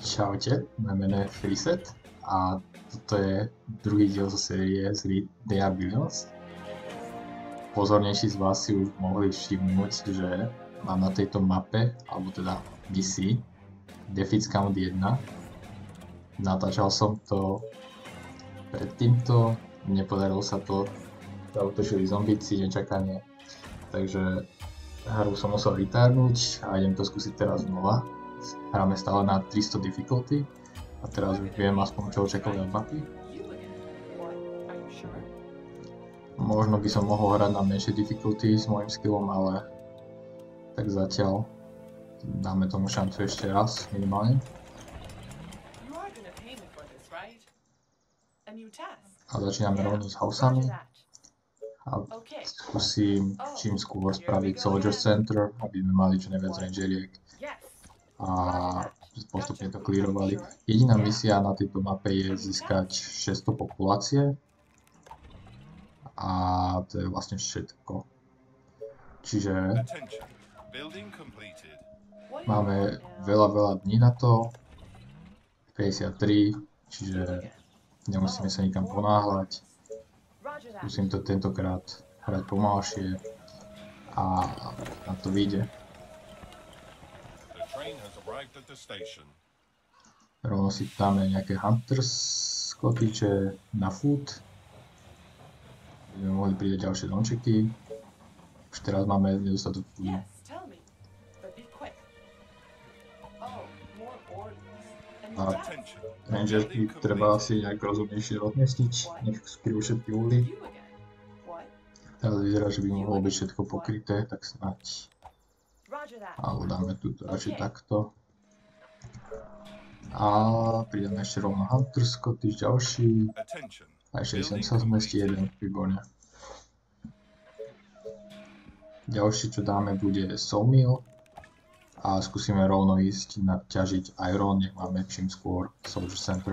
Čaute, moje meno je Freeset a toto je druhý diel zo série z hry They Are Billions. Pozornejší z vás si už mohli všimnúť, že mám na tejto mape, alebo teda misii, Deficit Count 1. Natáčal som to pred týmto, nepodarilo sa to, zautočili zombíci nečakane, takže hru som musel retarnúť a idem to skúsiť teraz znova. Hráme stále na 300 difficulty a teraz už viem aspoň čo očakávať od mapy. Možno by som mohol hrať na menšie difficulty s môjim skillom, ale tak zatiaľ dáme tomu šancu ešte raz minimálne. A začíname rovno s houseami a skúsim čím skôr spraviť Soldier Center, aby sme mali čo najviac rangeriek a postupne to clearovali. Jediná misia na tejto mape je získať 600 populácie a to je vlastne všetko. Čiže máme veľa dní na to, 53, čiže nemusíme sa nikam ponáhľať. Skúsim to tentokrát hrať pomalšie a na to vyjde. Rovno si dáme nejaké Hunters kotiče na food. By sme mohli pridať ďalšie domčeky. Už teraz máme nedostatok foodu. A rangerky treba asi nejak rozumnejšie rozmiestniť, nech skrývajú všetky úly. Teraz vyzerá, že by mohlo byť všetko pokryté, tak snáď. Ale dáme tu radšej takto. A pridáme ešte rovno Hunter's Cottage ďalší. A ešte sem sa zmestí jeden, výborne. Ďalší čo dáme bude Sawmill. A skúsime rovno ísť ťažiť Iron, nech máme čím skôr Soldier Center.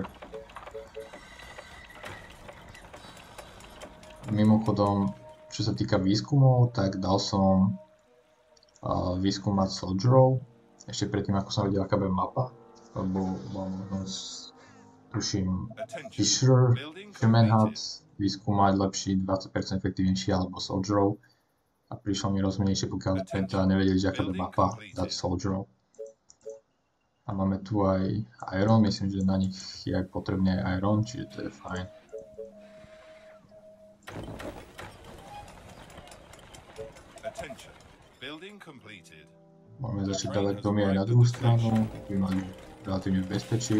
Mimochodom, čo sa týka výskumov, tak dal som vyskúmať Soldierov, ešte predtým ako som vedel aká bude mapa, lebo mám možnosť, tuším, Fisherman Hut vyskúmať lepší, 20% efektívnejší alebo Soldierov a prišlo mi rozumnejšie, pokiaľ sme teda nevedeli, že aká bude mapa, dať Soldierov. A máme tu aj Iron, myslím, že na nich je aj potrebný aj Iron, čiže to je fajn. Môžeme začať dávať domy aj na druhú stranu, aby mali relatívne v bezpečí.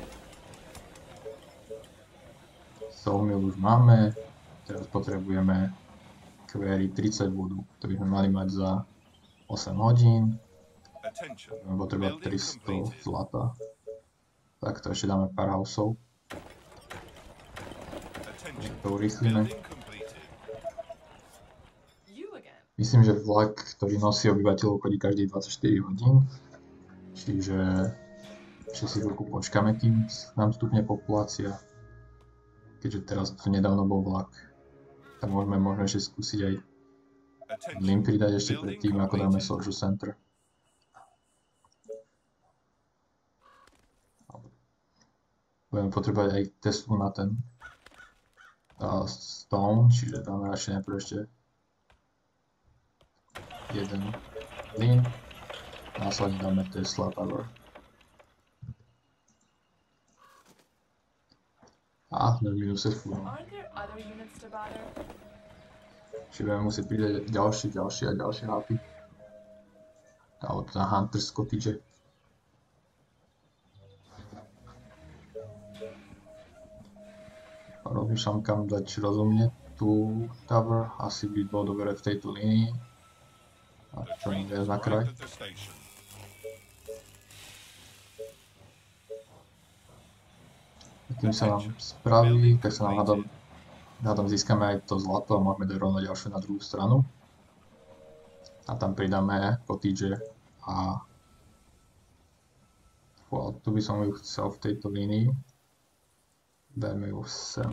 Sawmill už máme, teraz potrebujeme query 30 vodu, to by sme mali mať za 8 hodín. Budeme potrebovať 300 zlata. Tak to ešte dáme pár houseov. To urýchlime. Myslím, že vlak, ktorý nosí obyvateľov, chodí každých 24 hodín. Čiže ešte si chvíľku počkáme, kým nám stupne populácia. Keďže teraz tu nedávno bol vlak, tak môžeme možno ešte skúsiť aj Lim pridať ešte predtým, ako dáme Soldier Center. Budeme potrebovať aj Teslu na ten Stone, čiže dáme radšej najprv ešte jeden Lin, následne dáme Tesla Tower. A sme v minuse s fúdom. Čiže budeme musieť pridať ďalšie a ďalšie hapy. Alebo teda Hunter's Cottage. Rozmýšľam kam dať rozumne tú tower, asi by bolo dobre v tejto línii. A čo nie je na kraj. Kým sa nám spraví, tak sa nám hádam získame aj to zlato a môžeme dať rovno ďalšiu na druhú stranu. A tam pridáme cottage a tu by som ju chcel v tejto línii. Dajme ju sem.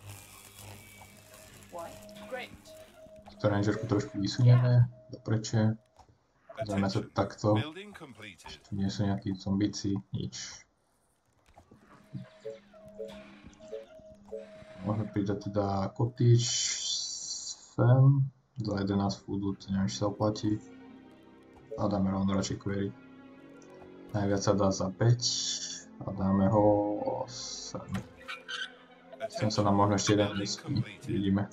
Túto rangerku trošku vysunieme do prečie. Pozrieme sa takto. Tu nie sú nejakí zombíci, nič. Môžeme pridať teda cottage sem za 11 foodu, to neviem, či sa oplatí. A dáme rovno radšej query. Najviac sa dá za 5 a dáme ho sem. Sem sa nám možno ešte jeden nespí, vidíme.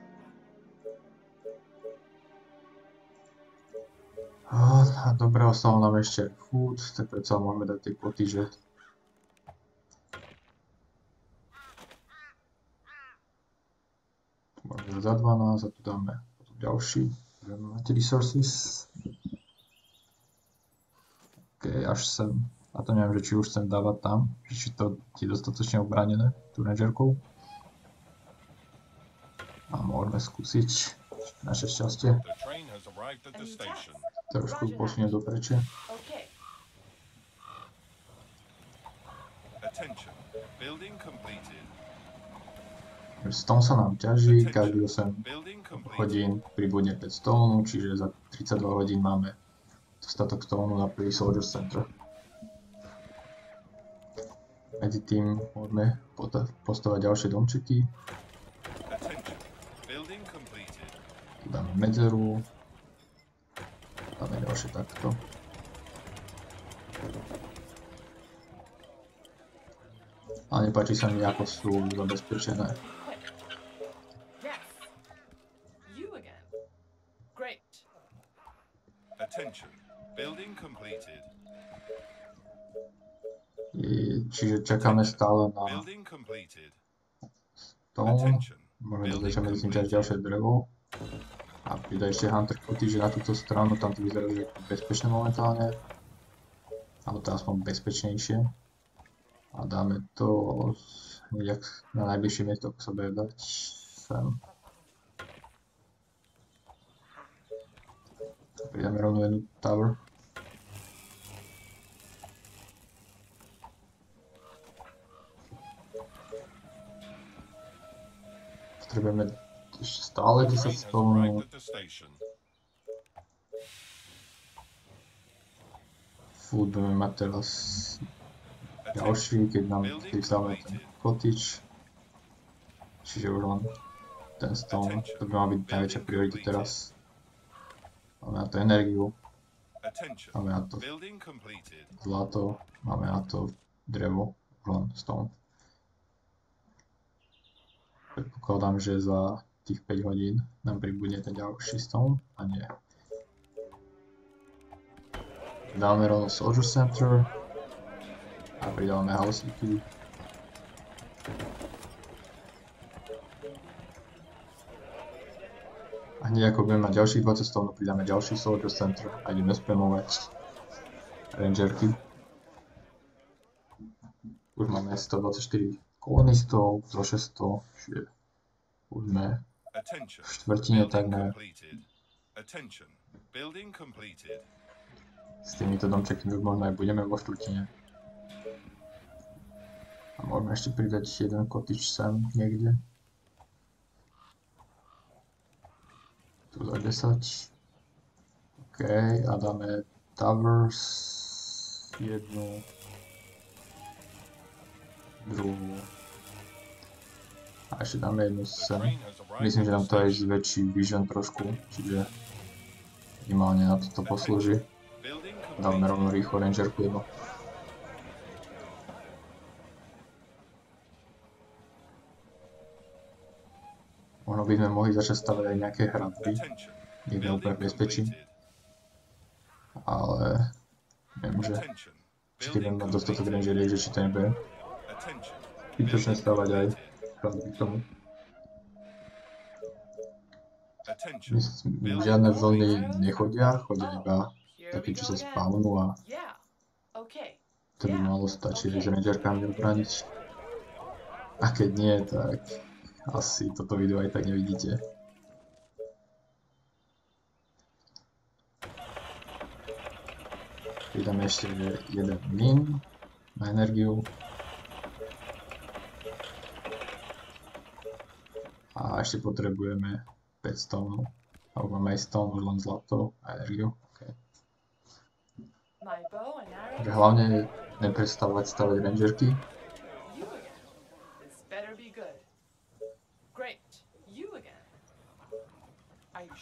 A dobre, ostalo nám ešte food, tak predsa môžeme dať tie cottage. Môžeme za 12 a tu dáme ďalší. Máte resources. OK, až sem. A to neviem, že či už chcem dávať tam, či to je dostatočne obranené, tú rangerkou. A môžeme skúsiť naše šťastie. Trošku posunie do preče. Stone sa nám ťaží, každý 8 hodín pribudne 5 stónov, čiže za 32 hodín máme dostatok stónu na prvý Soldier Center. Medzi tým môžeme postavať ďalšie domčeky. Tu dáme medzeru. Dáme ďalšie takto. A nepáči sa mi, ako sú zabezpečené. Čiže čakáme stále na stone. Môžeme dodať medzi tým ďalšie drevo. A pridať ešte Hunter Cottage na túto stranu, tam to vyzerá, že je bezpečné momentálne. Ale to je aspoň bezpečnejšie. A dáme to nejak na najbližšie miesto, ako sa bude dať sem. Pridáme rovno jednu tower. Potrebujeme ešte stále 10 stónov. Food budeme mať teraz ďalší, keď dáme ten cottage. Čiže už len ten stone, to by mal byť najväčšia priorita teraz. Máme na to energiu, máme na to zlato, máme na to drevo, už len stone. Predpokladám, že za tých 5 hodín nám pribudne ten ďalší stone, a nie. Dáme rovno Soldier Center a pridávame housekeeping. A hneď ako budeme mať ďalších 20 stónov, pridáme ďalší Soldier Center a ideme spamovať rangerky. Už máme 124 kolonistov zo 600, čiže už sme v štvrtine takmer. S týmito domčekmi už možno aj budeme vo štvrtine. A môžeme ešte pridať jeden cottage sem niekde. Tu za 10. OK, a dáme towers, jednu, druhú. A ešte dáme jednu sem. Myslím, že nám to aj zväčší vision trošku, čiže minimálne na toto poslúži. Dáme rovno rýchlo rangerku jednu. Možno by sme mohli začať stavať aj nejaké hradby, niekde úplne v bezpečí. Ale neviem, že či keď budeme mať dostatok rangeriek, že či to nebude zbytočné stavať aj hradby k tomu. Žiadne vlny nechodia, chodia iba také, čo sa spavnú, a to by malo stačiť s rangerkami obrániť. A keď nie, tak asi toto video aj tak nevidíte. Pridáme ešte jeden min na energiu. A ešte potrebujeme 5 stónov. Alebo máme aj stón, už len zlato a energiu. Okay. Takže hlavne neprestavovať stavať rangerky.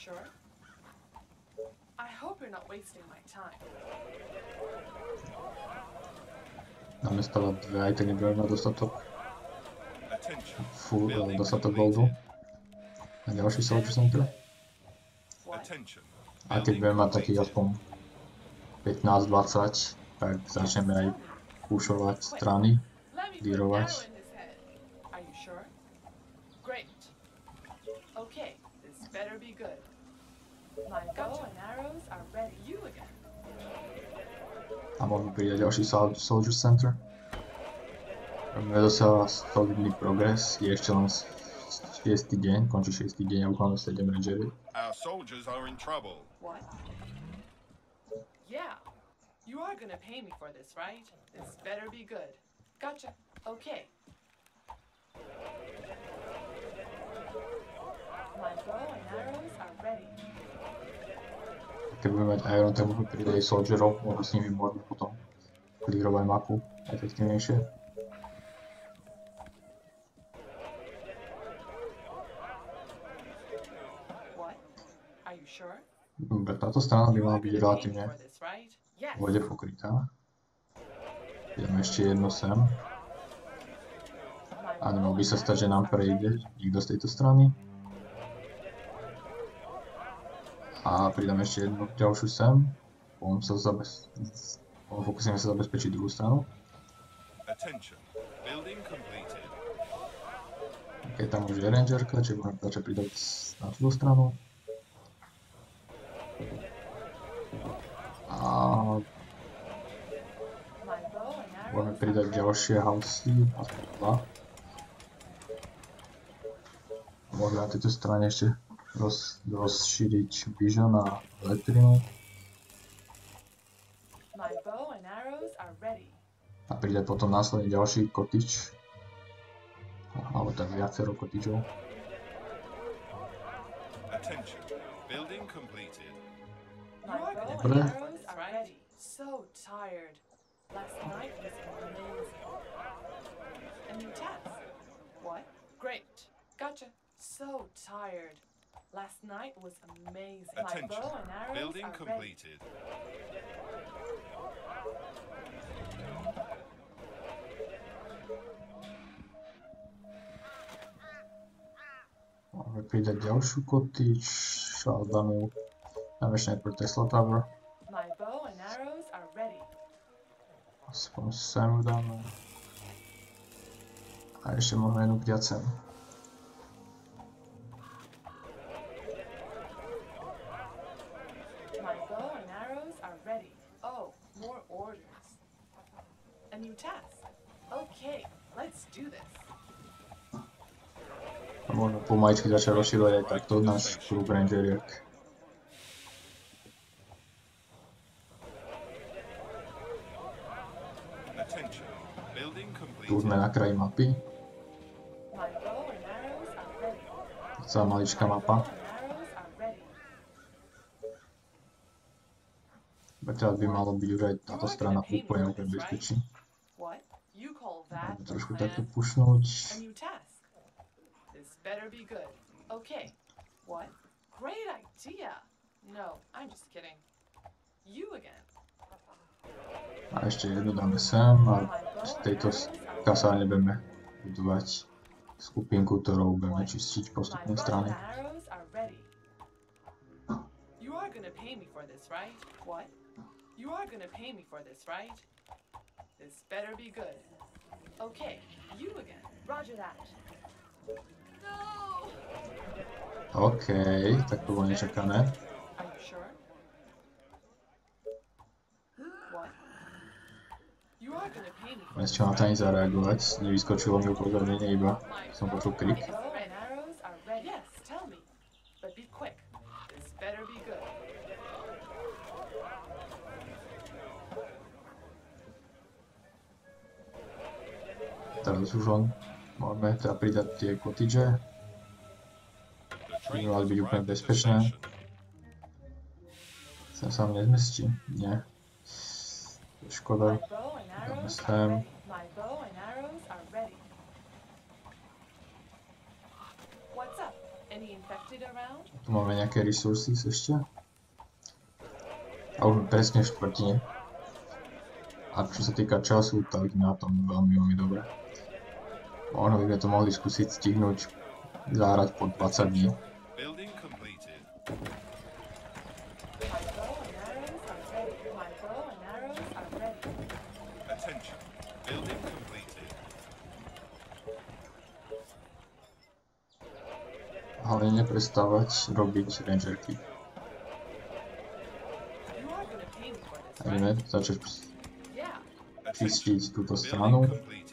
sure? I hope you're not wasting my time. Dáme stavať dve, aj tak nebudeme mať dostatok goldu. A ďalší Soldier Center. A keď budeme mať takých aspoň 15-20, tak začneme aj pušovať strany, clearovať. A môžeme pridať ďalší Soldier Center. Máme dosiaľ solidný progres, je ešte len 6. deň, končí 6. deň a už máme 7 rangery. Our soldiers are in trouble. What? Yeah, you are gonna pay me for this, right? This better be good. Gotcha. Okay. My bow and arrows are ready. Keď budeme mať Iron, tak môžeme pridať aj Soldierov, lebo s nimi môžeme potom clearovať mapu efektívnejšie. Dobre, táto strana by mala byť relatívne v vode pokrytá. Ideme ešte jedno sem. A nemal by sa stať, že nám prejde nikto z tejto strany. A pridáme ešte jednu ďalšiu sem. Pokúsime sa zabezpečiť druhú stranu. Ok, tam už je rangerka, čiže budeme začať pridať na túto stranu. A budeme pridať ďalšie housey, aspoň 2. Môžeme na tejto strane ešte rozšíriť vision a elektrinu. A pridať potom následne ďalší cottage. Alebo tak viacero cottageov. Dobre. So tired. Last night was amazing. A new task. What? Great. Gotcha. So tired. Last night was amazing. My bow and arrows Building are completed. Môžeme pridať ďalšiu cottage, ale dáme ešte najprv Tesla Tower. My bow and arrows are ready. Aspoň sem dáme. A ešte môžeme jednu pridať sem. My bow and arrows are ready. Oh, more orders. A new task. Okay, let's do this. A môžeme pomaličky začať rozširovať aj takto náš klub rangeriek. Tu sme na kraji mapy. Celá maličká mapa. Teraz by malo byť už aj táto strana úplne bezpečí. Môžeme trošku takto pušnúť. Better be good. Okay. What? Great idea. No, I'm just kidding. You again. A ešte jednu dáme sem a z tejto kasárne budeme budovať skupinku, ktorou budeme čistiť postupné strany. You are gonna pay me for this, right? What? You are gonna pay me for this, right? This better be good. Okay, you again. Roger that. No. OK, tak to bolo nečakané. Are you sure? What? You are gonna pay me for Bez čo na to ani zareagovať, nevyskočilo mi upozornenie, iba som počul krik. Yes, tell me. But be quick. This better be good. Teraz už len môžeme teda pridať tie cottage. By mali byť úplne bezpečné. Sem sa mi nezmestí. Nie. Škoda. Dáme sem. Tu máme nejaké resources ešte. A už presne v štvrtine. A čo sa týka času, tak na tom veľmi dobre. Možno by sme to mohli skúsiť stihnúť zahrať po 20 dní. Building completed. Attention. Building completed. Ale neprestávať robiť rangerky. Ideme začať čistiť túto stranu.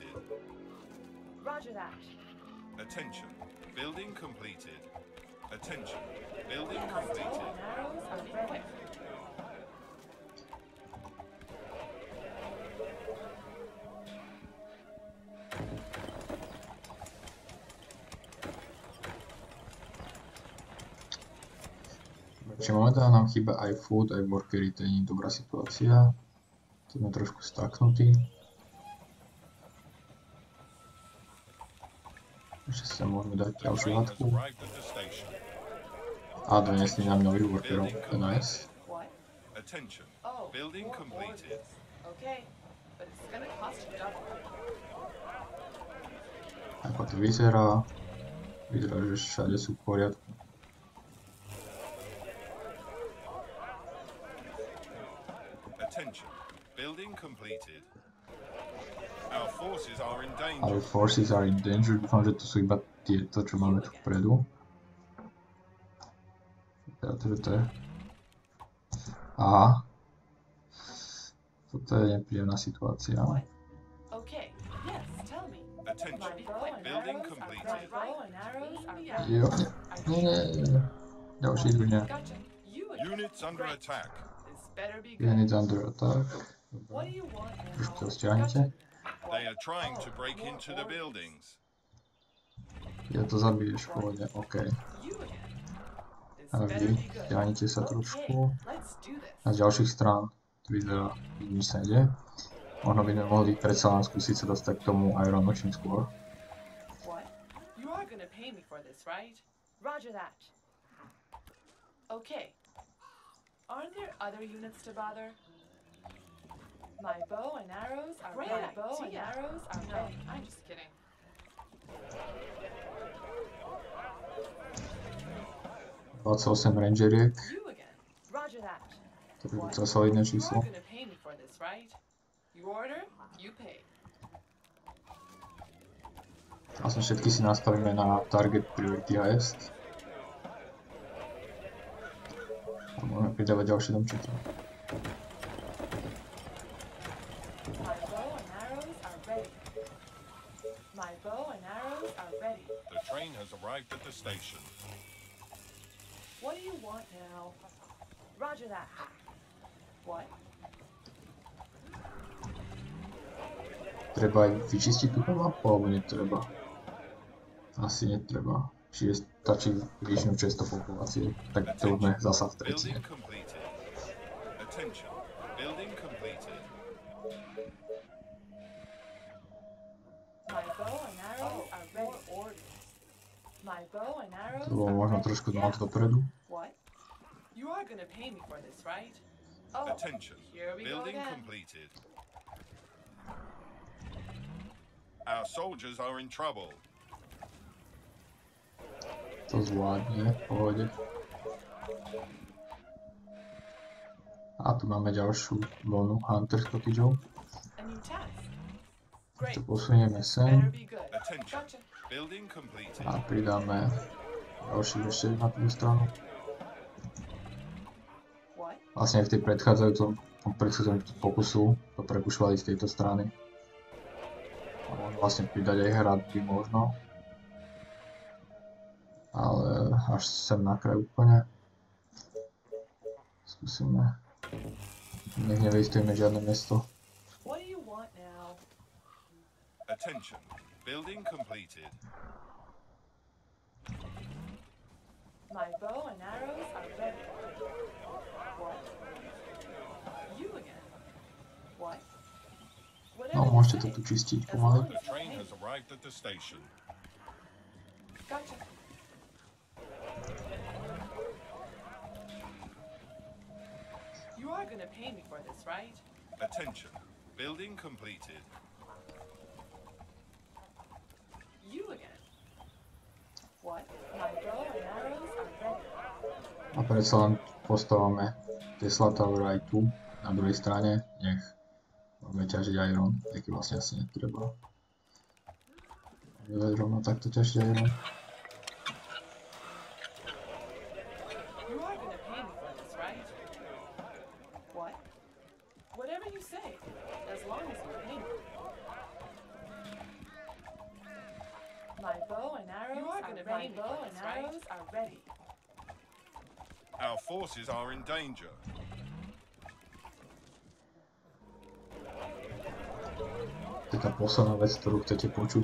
Attention. Building completed. Attention. Building completed. Čiže momentálne nám chýba aj food, aj workery, to nie je dobrá situácia. Tu sme trošku staknutí. Ešte sa môžeme dať ďalšiu hadku. A donesli nám nových workerov, to je nice. Attention. Building completed. Ako to vyzerá. Vyzerá, že všade sú v poriadku. Attention. Building completed. Our forces are in Our danger. forces are in danger. Dúfam, že to sú iba tieto, čo máme tu vpredu. Teda to je... Aha. Toto je nepríjemná situácia. Attention. Building completed. Jo, nie. Ďalší družňa. Units under attack. Units under attack. Trošku to stiahnete. They are trying to break into the buildings. Ja to zabiješ v pohode, OK. A vy, stiahnite sa trošku. A z ďalších strán to vyzerá, nič sa ide. Možno by sme mohli predsa len skúsiť sa dostať k tomu Iron Machine skôr. Aren't there other units to bother? My bow and arrows are ready. My bow and arrows are ready. I'm just kidding. ...28 rangeriek. You again. Roger that. To je docela solidné You číslo. are gonna pay me for this, right? You order, you pay. Vlastne všetky si nastavíme na target priority highest. A môžeme pridávať ďalšie domčeky. My bow and arrows are ready. My bow and arrows are ready. The train has arrived at the station. What do you want now? Roger that. What? Treba aj vyčistiť túto mapu, alebo netreba? Asi netreba. Čiže stačí vyššiu často populácie. Tak to sme zasa v tretine. Building completed. Attention. Building completed. My bow and arrows are ready. Orders. My bow and arrows To bolo are možno ready. trošku moc dopredu. What? You are gonna pay me for this, right? Oh, Attention. here we go Building again. completed. Our soldiers are in trouble. To zvládne, v pohode. A tu máme ďalšiu vlnu Hunter cottageov. A new task. Great. To posunieme Better sem be good. Attention. Gotcha. Building completed. a pridáme ďalších ešte na tú stranu. What? Vlastne v tej predchádzajúcom pokusu to prepušovali z tejto strany. A môžem vlastne pridať aj hradby možno. Ale až sem na kraj úplne. Skúsime. Nech nevejstujeme žiadne mesto. What do you want now? Attention. Building completed. My bow and arrows are ready. What? You again? What? No, Whatever you môžete to say. tu čistiť As pomaly. long The as you train pay has me. arrived at the station. Gotcha. You are gonna pay me for this, right? Attention. Building completed. You again. What? My bow and arrows are ready. A predsa len postavíme Tesla Tower aj tu, na druhej strane, nech môžeme ťažiť iron, aký vlastne asi netreba. Môžeme rovno takto ťažiť iron. You are gonna pay me for this, right? What? Whatever you say, as long as you pay me. My bow and arrows are ready. Our forces are in danger. To je tá posledná vec, ktorú chcete počuť.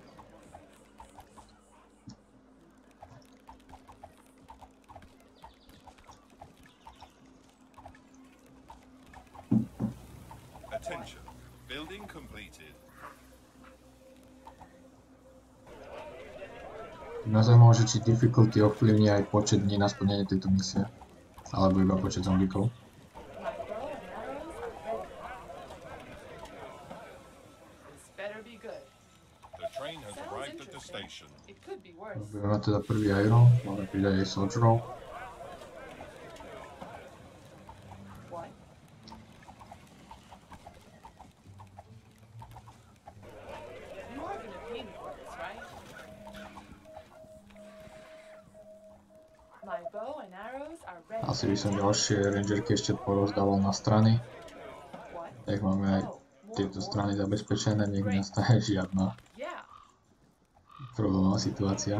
Attention. Building completed. Mňa zaujímalo, že či difficulty ovplyvní aj počet dní na splnenie tejto misie. Alebo iba počet zombíkov. My bow and arrows are ready. This better be good. The train has Sounds arrived at the interesting. station. It could be worse. Budeme mať teda prvý iron, máme pridať aj soldierov. What? You are gonna pay me for this, right? My bow and arrows are ready. Asi by som ďalšie rangerky ešte porozdával na strany. What? Tak máme aj Oh, more tieto orders. strany zabezpečené, nech nastane žiadna Yeah. problémová situácia.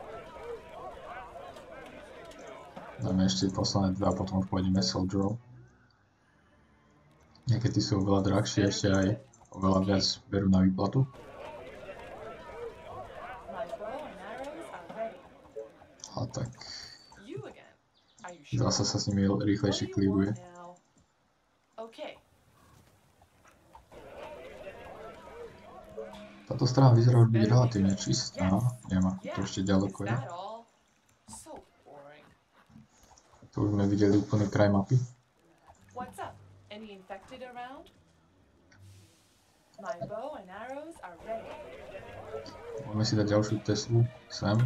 Dáme ešte posledné dve a potom už pôjdeme soldierov. Niekedy sú oveľa drahšie, ešte aj oveľa viac berú na výplatu. My bow and arrows are ready. A tak You again. Are you sure? zasa sa s nimi What do rýchlejšie you klívuje. want now? Okay. Táto strana vyzerá už byť relatívne čistá, nemá to Yeah. ešte ďaleko Is je. that all? So boring. Tu už sme videli úplný kraj mapy. What's up? Any infected around? My bow and arrows are ready. Môžeme si dať ďalšiu Teslu sem,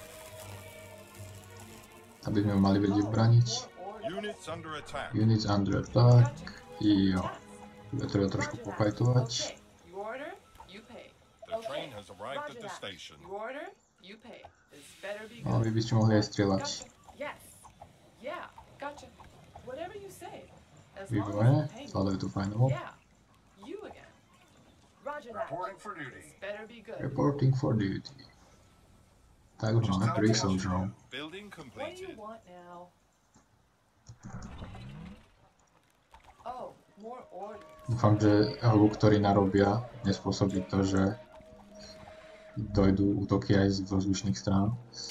aby sme ju mali vedieť braniť. More orders. Units under attack. Units under attack. Gotcha. Jo, Tasks. treba trošku Roger that. pofajtovať. Okay. You order, you pay. The train has arrived at Roger the that. station. You order, you pay. This better be No, good. vy by ste mohli aj strieľať. Gotcha. Yes. Yeah. Gotcha. Whatever you say. As long as Výborne, you pay me. zvládajú to fajnovo. Yeah. You again. Roger that. Reporting for duty. This better be good. Reporting for duty. Tak už máme prvých soldierov. Building What do you completed. want now? Oh, more orders. Dúfam, že hluk, ktorý narobia, nespôsobí to, že dojdú útoky aj z vzdušných strán.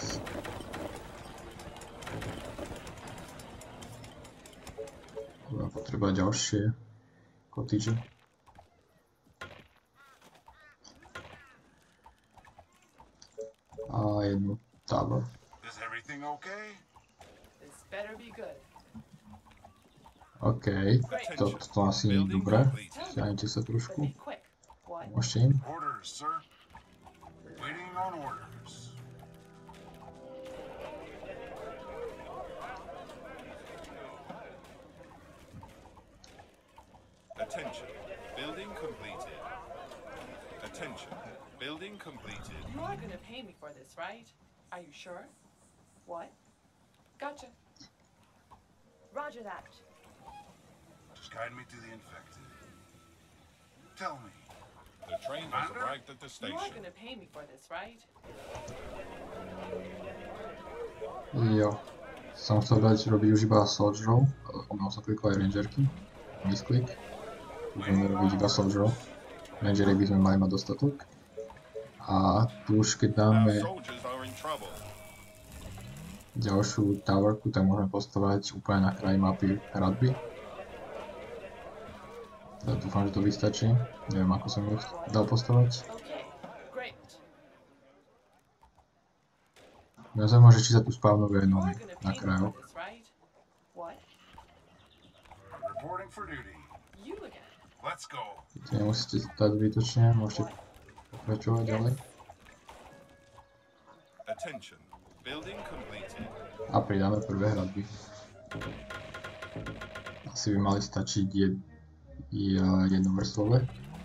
Budeme potrebovať ďalšie cottages. A jednu tower. Is everything okay? This better be good. OK, toto asi nie je Building dobré. completed. Stiahnite sa But trošku. be quick. What? Môžete im. Orders, sir. Waiting on orders. Attention. Building completed. Attention. Building completed. You are gonna pay me for this, right? Are you sure? What? Gotcha. Roger that. Just guide me to the infected. Tell me, The train has arrived at the You are station. gonna pay me for this, right? Jo. Som chcel dať robiť už iba soldierov, ale omylom som klikol aj rangerky. Misklik. Budeme robiť iba soldierov. Rangery by sme mali mať dostatok. A tu už keď Our dáme soldiers are in trouble. ďalšiu towerku, tak môžeme postavať úplne na kraji mapy hradby. Ja dúfam, že to vystačí. Neviem, ako som ju dal postavať. Okay, great. Mňa zaujíma, že či sa tu spávnujú aj You noví are gonna na pay me krajoch. for this, right? What? Reporting for duty. You again. Let's go. Nemusíte stať zbytočne, môžete pokračovať ďalej. Attention. Building completed. A pridáme prvé hradby. Asi by mali stačiť jednovrstvové.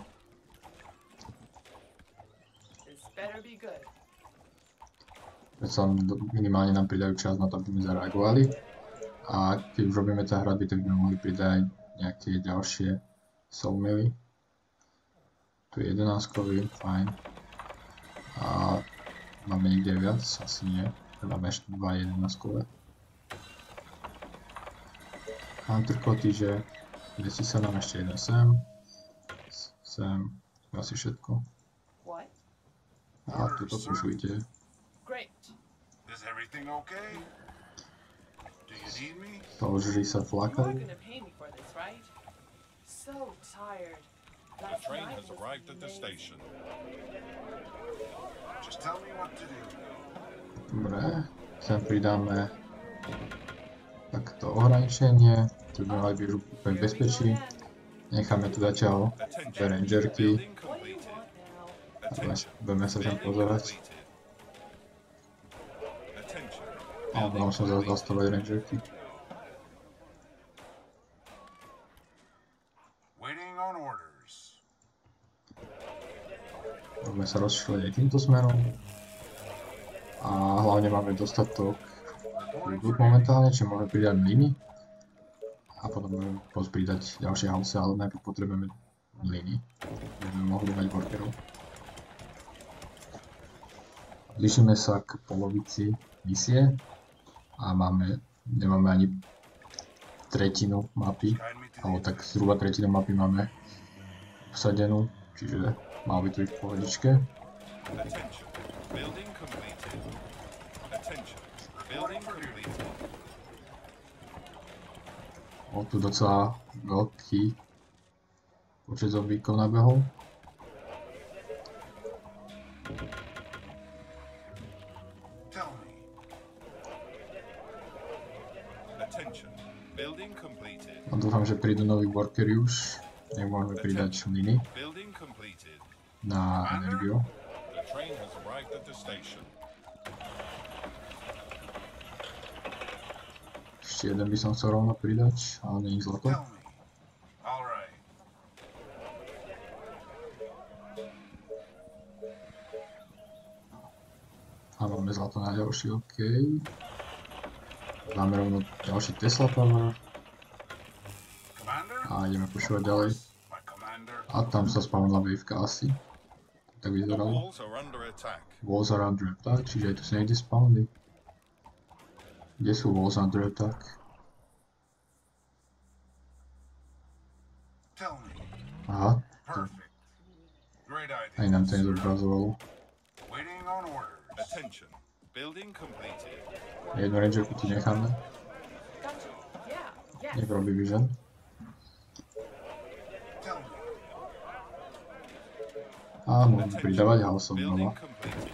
This better be good. Predsa minimálne nám pridajú čas na to, aby sme zareagovali. A keď už robíme tie hradby, tak by sme mohli pridať nejaké ďalšie sawmilly. Tu je 11-kový, fajn. A máme niekde viac? Asi nie. Máme ešte 2 11-kové. Hunter cottage, veci sa nám ešte jeden sem. Asi všetko. What? A tuto pušujte. Great. Is everything okay? Do you need me? Soldieri sa You are flakajú. gonna pay me for this, right? So tired. The Last train night has was arrived at the amazing. station. Just tell me what to do. Dobre, sem pridáme takto ohraničenie. Tu by mali byť už úplne v bezpečí. Necháme tu zatiaľ dve rangerky. Building What do you completed. want now? A Attention. budeme sa tam Building pozerať. completed. Attention. A mám sa zase zastavať rangerky. Waiting on orders. Budeme sa rozšíriť aj týmto smerom. A hlavne máme dostatok ľudí momentálne, či môžeme pridať mlyny. A potom budeme pridať ďalšie house, ale najprv potrebujeme mlyny, aby sme mohli mať workerov. Blížime sa k polovici misie a nemáme ani tretinu mapy, Guide me to the alebo tak zhruba tretinu mapy máme obsadenú, čiže malo by to byť v pohodičke. Attention. Building completed. Attention. Building completed. Bol tu docela veľký počet zombíkov nabehol. Tell me. Attention. Building completed. A dúfam, že prídu noví workery už. Nech môžeme pridať mlyny Building completed. na energiu. The train has arrived at the station. Ešte jeden by som chcel rovno pridať, ale nie je zlato. Tell me. All right. A máme zlato na ďalší, OK. Dáme rovno ďalší Tesla Power Commander? a ideme pušovať ďalej. My commander. A tam sa spawnila waveka asi. Tak The vyzeralo. walls are under attack. Walls are under attack, čiže aj tu sa niekde spawnli. Kde sú walls under attack? Tell me. Aha, Perfect. Great aj idea. nám to nezobrazovalo. Waiting on orders. Attention. Building completed. Jednu rangerku tu necháme, Gotcha. Yeah. Yes. nech robí vision. Tell me. A môžeme pridávať houseov Building znova. completed.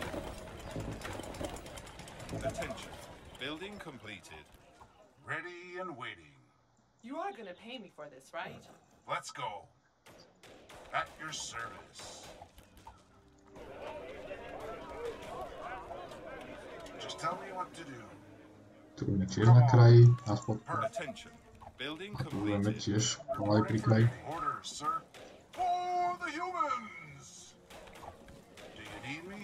Attention. Building completed. Ready and waiting. You are gonna pay me for this, right? Let's go. At your service. Just tell me what to do. Tu budeme tiež na kraji, na spodku. Attention. Building A tu budeme completed. tiež pomaly pri kraji. Orders, sir. For the humans. Do you need me?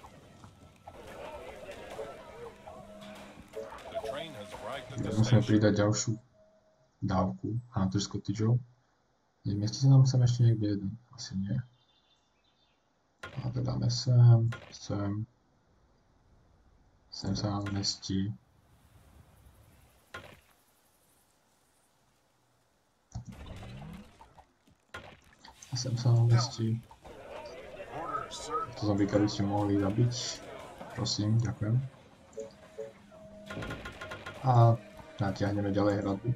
The train has arrived at the Musíme station. pridať ďalšiu dávku Hunter's Cottageov. Nezmiestí sa nám sem ešte niekde jeden? Asi nie. A to dáme sem, sem. Sem sa nám zmestí. A sem sa nám zmestí. Orders, sir. To zombíka by ste mohli zabiť. Prosím, ďakujem. A natiahneme ďalej hradbu.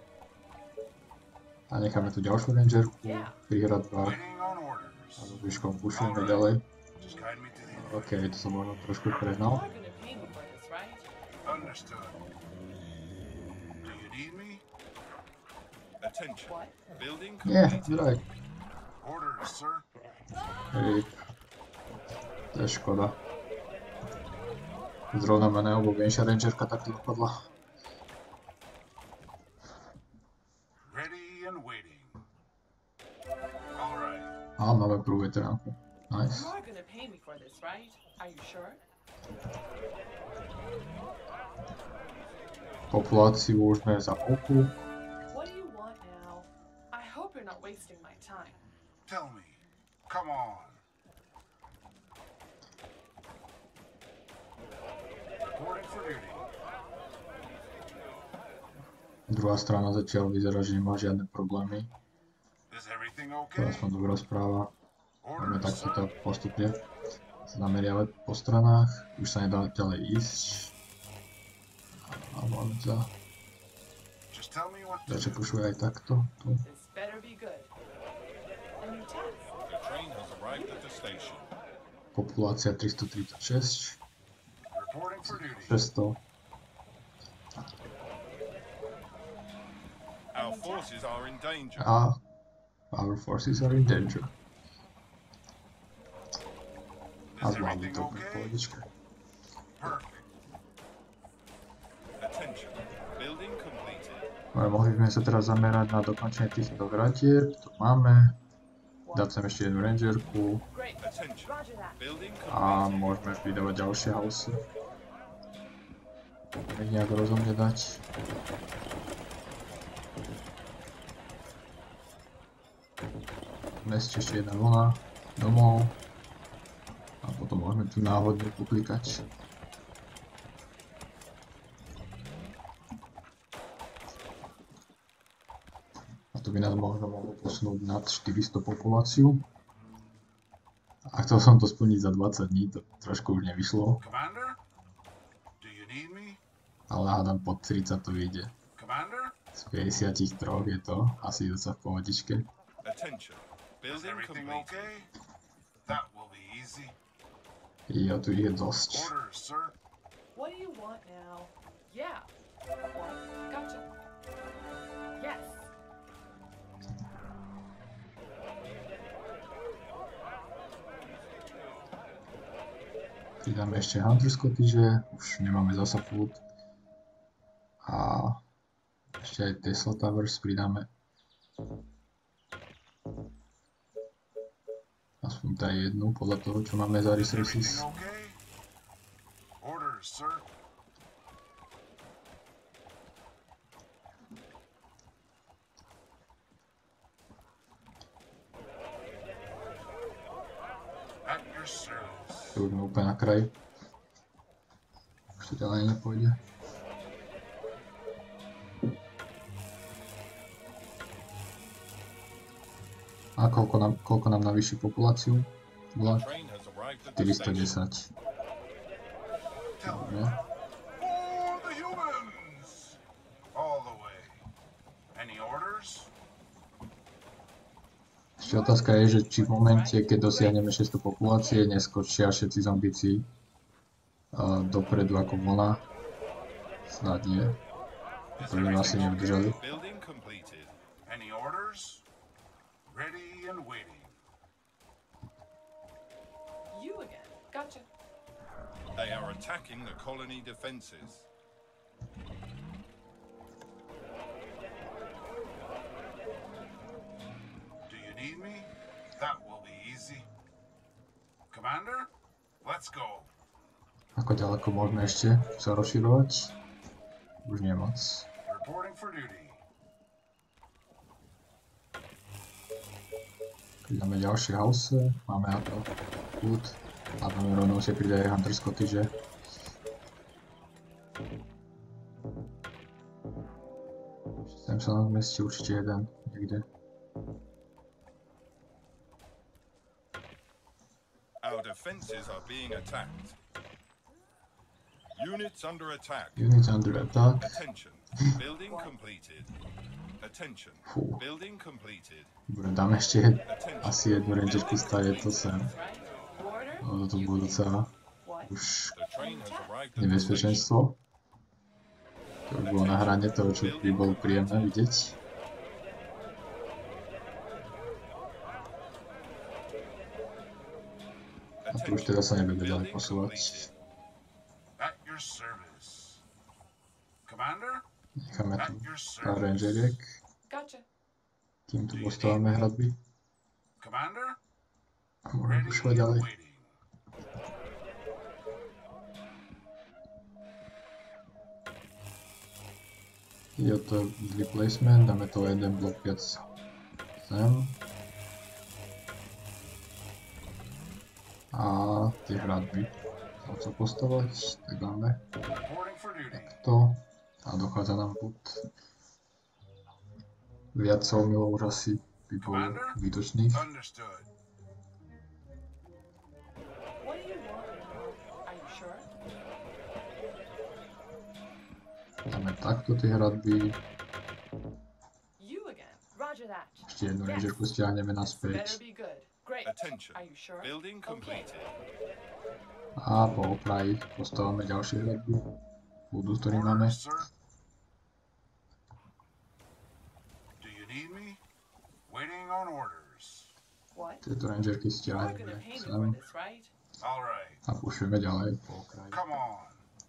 A necháme tu ďalšiu rangerku pri hradbách. Waiting on orders. A so zvyškom pušujeme ďalej. Just guide me to the OK, to som možno trošku You prehnal. are gonna pay me for this, right? Understood. Do you need me? Attention. What? Building Nie, completed. vraj. Orders, sir. Hej. To je škoda. Zrovna ma najobľúbenejšia rangerka takto dopadla. Ready and waiting. All right. A máme prvú veteránku. Nice. You are gonna pay me for this, right? Are you sure? Populáciu už sme za polku. What do you want now? I hope you're not wasting my time. Tell me. Come on. Reporting for duty. Druhá strana zatiaľ vyzerá, že nemá žiadne problémy. Is everything To okay? je aspoň dobrá správa. Budeme Orders, takto sir. postupne sa zameriavať po stranách. Už sa nedá ďalej ísť. A máme za... Just tell me what to Dače do. pušuje aj takto. Tu. This better be good. A new task. The train has arrived at the station. Populácia 336. Reporting for duty. 600. Our forces are in danger. A our forces are in danger. A Is zvládli everything to úplne v okay? pohodičke. Perfect. Attention. Building completed. Ale mohli sme sa teraz zamerať na dokončenie týchto gratieb. To máme. Dať sem ešte jednu rangerku. Great. Attention. Roger that. Building A completed. môžeme pridávať ďalšie housey. Ich nejak rozumne dať. V meste ešte jedna vlna domov. A potom môžeme tu náhodne poklikať. A to by nás možno mohlo posunúť nad 400 populáciu. A chcel som to splniť za 20 dní, to trošku už nevyšlo. Commander? Do you need me? Ale hádam pod 30 to vyjde. Commander? Z 53 je to asi docela v pohodičke. Attention. Is Building everything completed. okay? That will be easy. Jo, tu ich je dosť. Orders, sir. What do you want now? Yeah. What? Gotcha. Yes. Pridáme ešte Hunter's Cottage, už nemáme zasa food. A ešte aj Tesla Towers pridáme. Aspoň tá jednu podľa toho, čo máme za Is everything resources. okay? Orders, sir. At your service. Tu už sme úplne na kraji. Už to ďalej nepôjde. A koľko nám navýši populáciu? Bola Train has arrived at the station. 410. Tell me. Dobre. For the humans! All the way. Any orders? Ešte otázka je, že či v momente, keď dosiahneme 600 populácie, neskočia všetci zombíci dopredu ako vlna. Snad nie. Is To by ma asi everything nevydržali. okay? Building completed. Any orders? Ready and waiting. You again. Gotcha. They are attacking the colony defenses. Do you need me? That will be easy. Commander, let's go. Ako ďaleko môžeme ešte sa rozširovať? Už nie moc. Reporting for duty. Pridáme ďalšie house, máme na to food. A tam rovnou si pridá aj Hunter's Cottage. Sem sa nám zmestí určite jeden niekde. Our defenses are being attacked. Units under attack. Units under attack. Attention. Building completed. Attention. Fú, Building completed. dobre, dáme ešte asi jednu rangerku stále to sem. Right? Order? No, to bolo docela What? The už train has arrived at the station. nebezpečenstvo. To už bolo na hrane toho, čo by bolo príjemné vidieť. A tu už teda sa nebude ďalej Building posúvať. completed. At your service. Commander? Necháme At tu your pár service. rangeriek, Gotcha. kým tu postavíme hradby. Commander? A môžeme Ready pušovať and ďalej. waiting. Ide o to zlý placement, dáme to jeden blok viac sem. A tie hradby sa chcem postavať, tak dáme Reporting for duty. to. A dochádza nám pod viac sawmillov už asi by bolo výtočných. Understood. What do you want? Are you sure? Dáme takto tie hradby, You again. Roger that. ešte jednu rangerku stiahneme Better naspäť be good. Great. Attention. Are you sure? Building Okay. completed. a po okraji postavíme ďalšie hradby. Budú, ktorý máme. Orders, sir. Do you need me? Waiting on orders. What? Tieto rangerky You're gonna stiahneme pay me sem for this, right? All right. a pušujeme ďalej po okraji. Come on.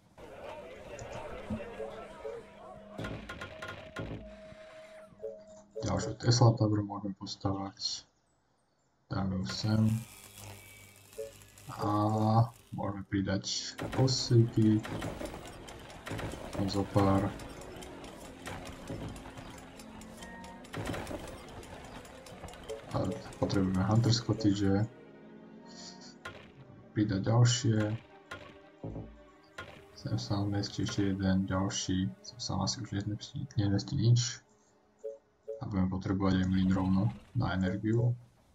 Ďalšiu Tesla Tower môžeme postavať. Dáme ju sem. A môžeme pridať posíky. Zo pár. A potrebujeme Hunter's Cottage. Pridať ďalšie. Sem sa nám mestí ešte jeden ďalší. Sem sa asi už nezmestí nič. A budeme potrebovať aj mlyn rovno na energiu.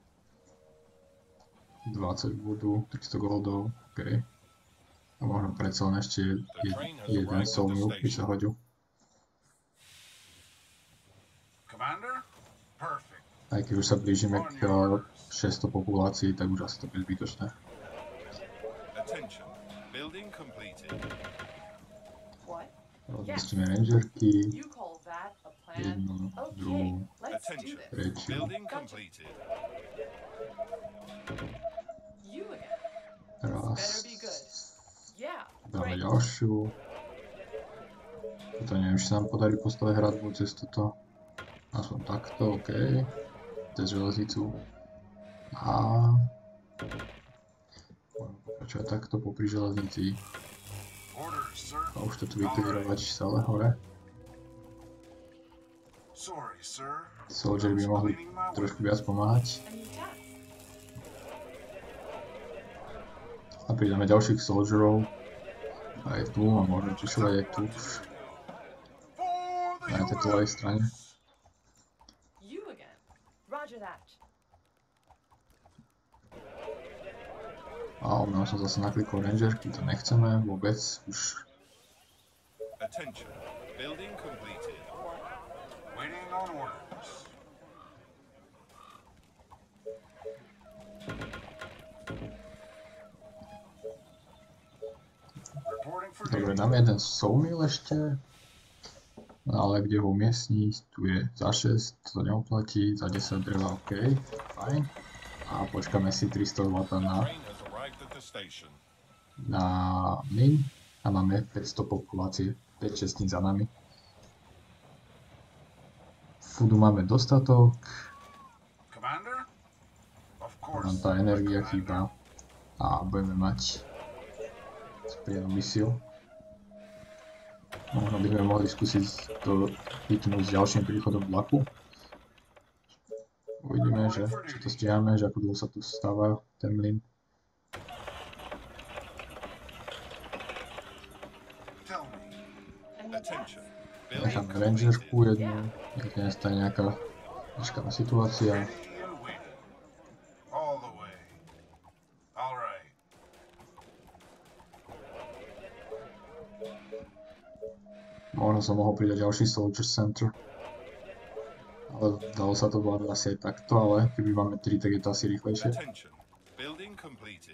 20 budú, 300 goldov, OK. A možno predsa len ešte jeden sawmill by sa hodil. Commander? Perfect. Aj keď už sa blížime k 600 populácii, tak už asi to bude zbytočné. Attention. Building completed. What? Rozmestíme rangerky, You call that a plan? jednu, Okay, druhú, let's do Attention. this. tretiu. Building Gotcha. completed. You again. Raz. Better be good. Yeah, Dáme great. ďalšiu. Toto neviem, či sa nám podarí postaviť hradbu cez toto. Aspoň takto, OK. Cez železnicu. A môžeme pokračovať takto popri železnici. Orders, sir. A už to tu vyklirovať stále hore. Sorry, sir. Soldier by mohli trošku viac pomáhať. A new task. A pridáme ďalších soldierov. Aj tu a môžeme pušovať aj tu. For the Na tejto ľavej strane. You again. Roger that. A omylom som zase naklikol rangerky, to nechceme vôbec. Už Attention. Building completed. Waiting on orders. Reporting for dobre, duty. dáme jeden sawmill ešte. No ale kde ho umiestniť? Tu je za 6, to neoplatí, za 10 dreva, OK, fajn. A počkáme si 300 W na Train has arrived at the station. mlyn a máme 500 populácie, 5 čestníc za nami. Foodu máme dostatok, Commander? Of course. nám tá energia Commander. chýba a budeme mať príjemnú misiu. Možno by sme mohli skúsiť to vytnúť s ďalším príchodom vlaku. Uvidíme, že či to stiahame, že ako dlho sa tu stáva ten mlyn. Tell me. A new task. Attention. Building Necháme completed. rangerku jednu, nech nestane nejaká neškaná situácia. Ready and waiting. All the way. All right. Možno som mohol pridať ďalší Soldier Center. Ale dalo sa to vládať asi aj takto, ale keby máme 3, tak je to asi rýchlejšie. Attention. Building completed.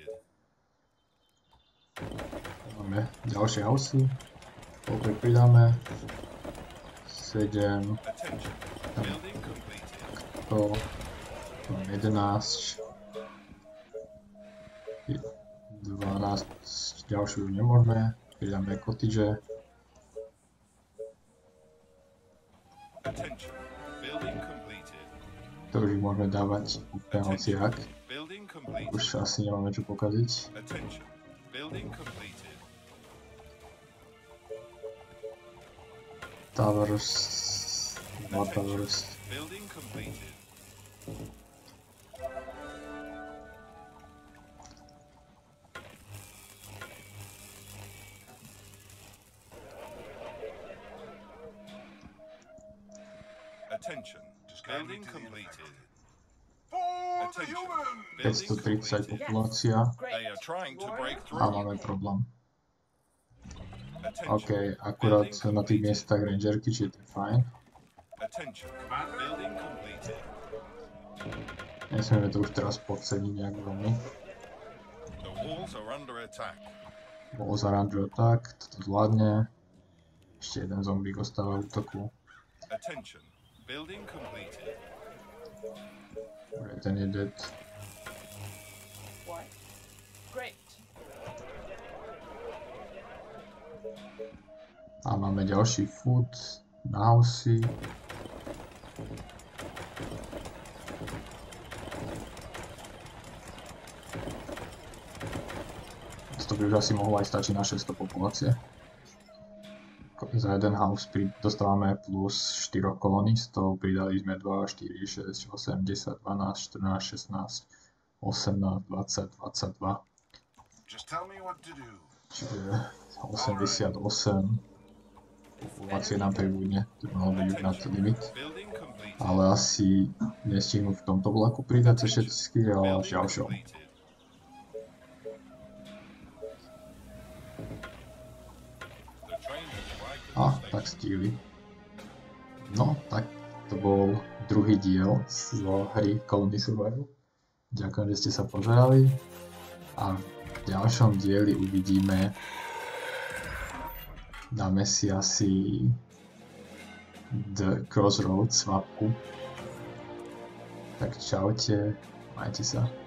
Máme ďalšie housey. Opäť pridáme. 7, Attention. Building completed. to, 11. 12, ďalšiu nemôžeme, pridáme cottage. Attention. Building completed. To už ich môžeme dávať úplne hociak. Building completed. Už asi nemáme čo pokaziť. Attention. Building completed. Towers. 2 towers. Building completed. Attention. Building completed. For the Attention. humans! 530 populácia. They are trying to break A through. máme problém. Attention. OK, akurát na tých miestach rangerky, čiže to je fajn. Attention. Building completed. Nesmieme to už teraz podceniť nejak veľmi. The walls are under attack. Bol zaranžuje tak, toto zvládne. Ešte jeden zombík ostáva v útoku. Attention. Building completed. Ten je dead. What? Great. A máme ďalší food na housey. To by už asi mohlo aj stačiť na 600 populácie. Za jeden house dostávame plus 4 kolonistov, pridali sme 2, 4, 6, 8, 10, 12, 14, 16, 18, 20, 22. Just tell me what to do. Čiže 88 populácie nám pribudne, to by mohlo byť už nad limit. Building completed. Ale asi nestihnú v tomto bloku pridať sa všetky, ale až ďalšom. Completed. The train has arrived at A, the station. tak stihli. No, tak to bol druhý diel z hry Colony Survival. Ďakujem, že ste sa pozerali. A v ďalšom dieli uvidíme, dáme si asi The Crossroads mapku. Tak čaute, majte sa.